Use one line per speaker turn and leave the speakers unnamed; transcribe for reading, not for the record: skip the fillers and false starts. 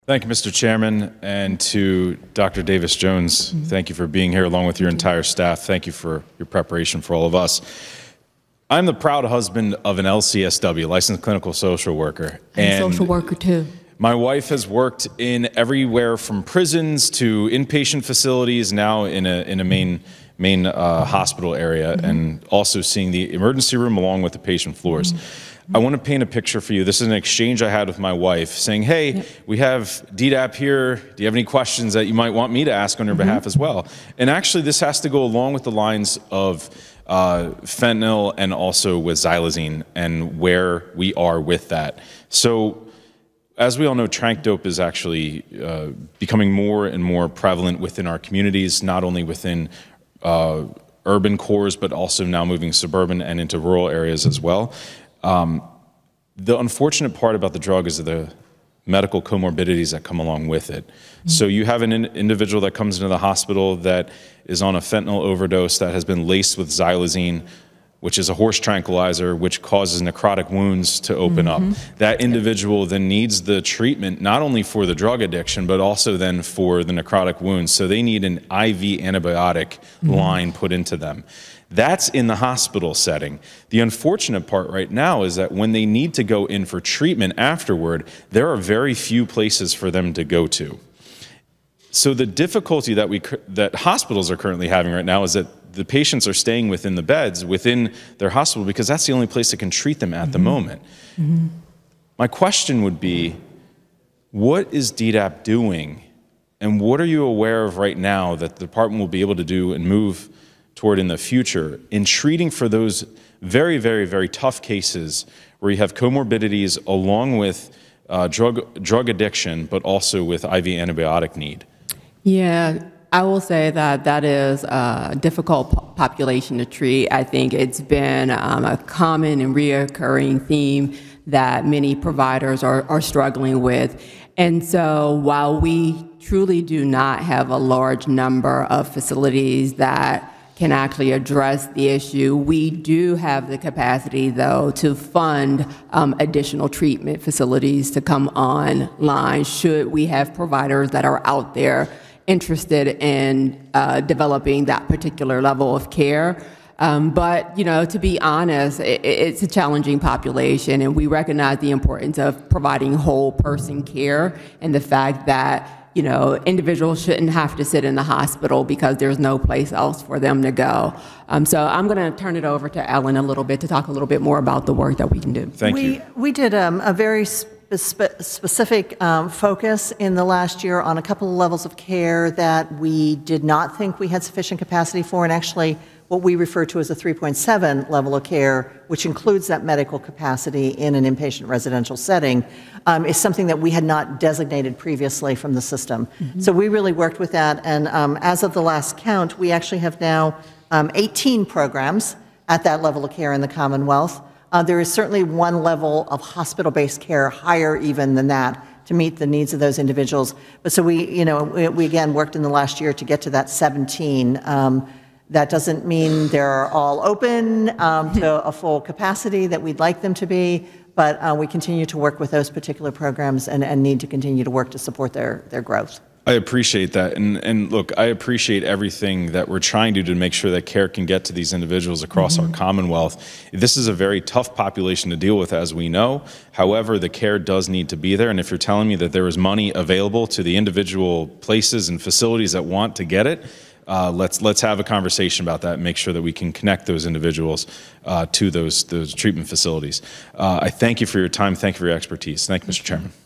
Thank you, Mr. Chairman, and to Dr. Davis-Jones, thank you for being here along with your entire staff. Thank you for your preparation for all of us. I'm the proud husband of an LCSW, licensed clinical social worker.
I'm a social worker too.
My wife has worked in everywhere from prisons to inpatient facilities, now in a main hospital area, and also seeing the emergency room along with the patient floors. I want to paint a picture for you. This is an exchange I had with my wife saying, hey, we have DDAP here. Do you have any questions that you might want me to ask on your behalf as well? And actually, this has to go along with the lines of fentanyl and also with xylazine and where we are with that. So as we all know, tranq dope is actually becoming more and more prevalent within our communities, not only within urban cores, but also now moving suburban and into rural areas as well. The unfortunate part about the drug is the medical comorbidities that come along with it. So you have an individual that comes into the hospital that is on a fentanyl overdose that has been laced with xylazine, which is a horse tranquilizer, which causes necrotic wounds to open up. That individual then needs the treatment not only for the drug addiction, but also then for the necrotic wounds. So they need an IV antibiotic line put into them. That's in the hospital setting. The unfortunate part right now is that when they need to go in for treatment afterward, there are very few places for them to go to. So the difficulty that hospitals are currently having right now is that the patients are staying within the beds, within their hospital, because that's the only place that can treat them at the moment. My question would be, what is DDAP doing, and what are you aware of right now that the department will be able to do and move toward in the future in treating for those very, very, very tough cases where you have comorbidities along with drug addiction, but also with IV antibiotic need?
Yeah, I will say that that is a difficult population to treat. I think it's been a common and reoccurring theme that many providers are struggling with. And so while we truly do not have a large number of facilities that can actually address the issue, we do have the capacity, though, to fund additional treatment facilities to come online should we have providers that are out there interested in developing that particular level of care. But, you know, to be honest, it's a challenging population, and we recognize the importance of providing whole person care and the fact that, you know, individuals shouldn't have to sit in the hospital because there's no place else for them to go. So I'm going to turn it over to Ellen a little bit to talk a little bit more about the work that we can do.
Thank you.
We did a very specific focus in the last year on a couple of levels of care that we did not think we had sufficient capacity for, and actually what we refer to as a 3.7 level of care, which includes that medical capacity in an inpatient residential setting, is something that we had not designated previously from the system. So we really worked with that, and as of the last count, we actually have now 18 programs at that level of care in the Commonwealth. There is certainly one level of hospital-based care higher even than that to meet the needs of those individuals. But so we again worked in the last year to get to that 17. That doesn't mean they're all open to a full capacity that we'd like them to be, but we continue to work with those particular programs and need to continue to work to support their growth.
I appreciate that. And look, I appreciate everything that we're trying to do to make sure that care can get to these individuals across our Commonwealth. This is a very tough population to deal with, as we know. However, the care does need to be there. And if you're telling me that there is money available to the individual places and facilities that want to get it, let's have a conversation about that and make sure that we can connect those individuals to those treatment facilities. I thank you for your time. Thank you for your expertise. Thank you, Mr. Chairman.